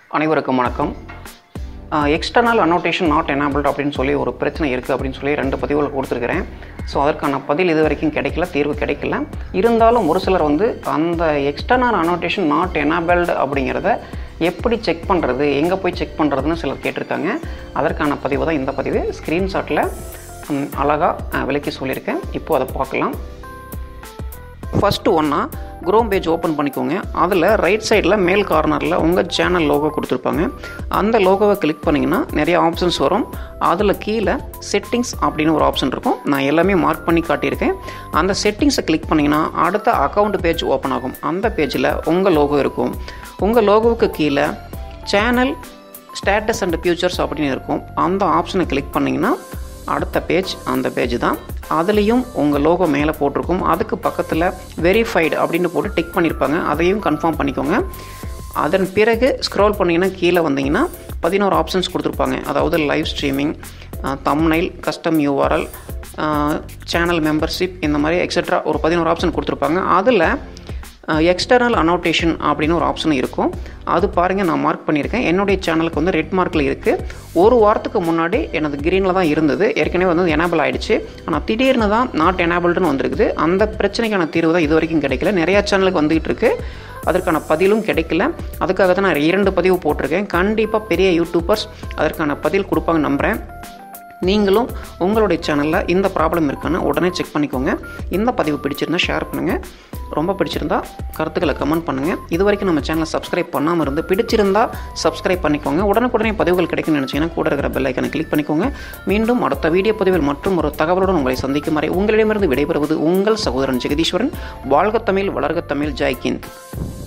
அனைவருக்கும் வணக்கம். External அன்னோட்டேஷன் not enabled அப்படின்னு சொல்லி ஒரு பிரச்சனை இருக்குது அப்படின்னு சொல்லி 2 பதிவுகள் கொடுத்துருக்கிறேன். ஸோ அதற்கான பதில் இது வரைக்கும் கிடைக்கல, தீர்வு கிடைக்கல. இருந்தாலும் ஒரு சிலர் அந்த எக்ஸ்டர்னல் அன்னோட்டேஷன் நாட் எனேபிள்ட் அப்படிங்கிறத எப்படி செக் பண்ணுறது, எங்கே போய் செக் பண்ணுறதுன்னு சிலர் கேட்டிருக்காங்க. அதற்கான பதிவு தான் இந்த பதிவு. ஸ்க்ரீன்ஷாட்டில் அழகாக விளக்கி சொல்லியிருக்கேன். இப்போது அதை பார்க்கலாம். ஃபஸ்ட்டு ஒன்றா குரோம் பேஜ் ஓப்பன் பண்ணிக்கோங்க. அதில் ரைட் சைடில் மேல் கார்னரில் உங்கள் சேனல் லோகோ கொடுத்துருப்பாங்க. அந்த லோகோவை கிளிக் பண்ணிங்கன்னா நிறைய ஆப்ஷன்ஸ் வரும். அதில் கீழே செட்டிங்ஸ் அப்படின்னு ஒரு ஆப்ஷன் இருக்கும். நான் எல்லாமே மார்க் பண்ணி காட்டியிருக்கேன். அந்த செட்டிங்ஸை கிளிக் பண்ணிங்கன்னா அடுத்த அக்கௌண்ட் பேஜ் ஓப்பன் ஆகும். அந்த பேஜில் உங்கள் லோகோ இருக்கும். உங்கள் லோகோவுக்கு கீழே சேனல் ஸ்டேட்டஸ் அண்ட் ஃபியூச்சர்ஸ் அப்படின்னு இருக்கும். அந்த ஆப்ஷனை கிளிக் பண்ணிங்கன்னா அடுத்த பேஜ் அந்த பேஜ் தான். அதுலேயும் உங்கள் லோகோ மேலே போட்டிருக்கும். அதுக்கு பக்கத்தில் வெரிஃபைடு அப்படின்னு போட்டு டிக் பண்ணியிருப்பாங்க. அதையும் கன்ஃபார்ம் பண்ணிக்கோங்க. அதன் பிறகு ஸ்க்ரோல் பண்ணிங்கன்னா கீழே வந்தீங்கன்னா 11 ஆப்ஷன்ஸ் கொடுத்துருப்பாங்க. அதாவது live streaming, thumbnail, custom URL, channel membership, இந்த மாதிரி எக்ஸெட்ரா ஒரு 11 ஆப்ஷன் கொடுத்துருப்பாங்க. அதில் எக்ஸ்டர்னல் அன்னோட்டேஷன் அப்படின்னு ஒரு ஆப்ஷன் இருக்கும். அது பாருங்கள், நான் மார்க் பண்ணியிருக்கேன். என்னுடைய சேனலுக்கு ரெட் மார்க்கில் இருக்குது. ஒரு வாரத்துக்கு முன்னாடி எனது க்ரீனில் தான் இருந்தது. ஏற்கனவே எனேபிள் ஆகிடுச்சு. ஆனால் திடீர்னு தான் நாட் எனேபிள்டுன்னு வந்திருக்குது. அந்த பிரச்சனைக்கான தீர்வு தான் இது வரைக்கும் கிடைக்கல. நிறையா சேனலுக்கு வந்துகிட்டு இருக்கு. அதற்கான பதிலும் கிடைக்கல. அதுக்காக தான் நான் 2 பதிவு போட்டிருக்கேன். கண்டிப்பாக பெரிய யூடியூபர்ஸ் அதற்கான பதில் கொடுப்பாங்க நம்புகிறேன். நீங்களும் உங்களுடைய சேனலில் இந்த ப்ராப்ளம் இருக்கான்னு உடனே செக் பண்ணிக்கோங்க. இந்த பதிவு பிடிச்சிருந்தால் ஷேர் பண்ணுங்கள். ரொம்ப பிடிச்சிருந்தா கருத்துக்களை கமெண்ட் பண்ணுங்கள். இது வரைக்கும் நம்ம சேனலை சப்ஸ்கிரைப் பண்ணாமல் இருந்து பிடிச்சிருந்தால் சப்ஸ்கிரைப் பண்ணிக்கோங்க. உடனுக்குடனே பதிவுகள் கிடைக்கும்னு நினச்சிங்கன்னா கூட இருக்கிற பெல் ஐக்கனை கிளிக் பண்ணிக்கோங்க. மீண்டும் அடுத்த வீடியோ பதிவில் மற்றும் ஒரு தகவலுடன் உங்களை சந்திக்கும் வரை உங்களிடமிருந்து விடைபெறுவது உங்கள் சகோதரன் ஜெகதீஸ்வரன். வாழ்க தமிழ், வளர்க தமிழ், ஜெய் ஹிந்த்.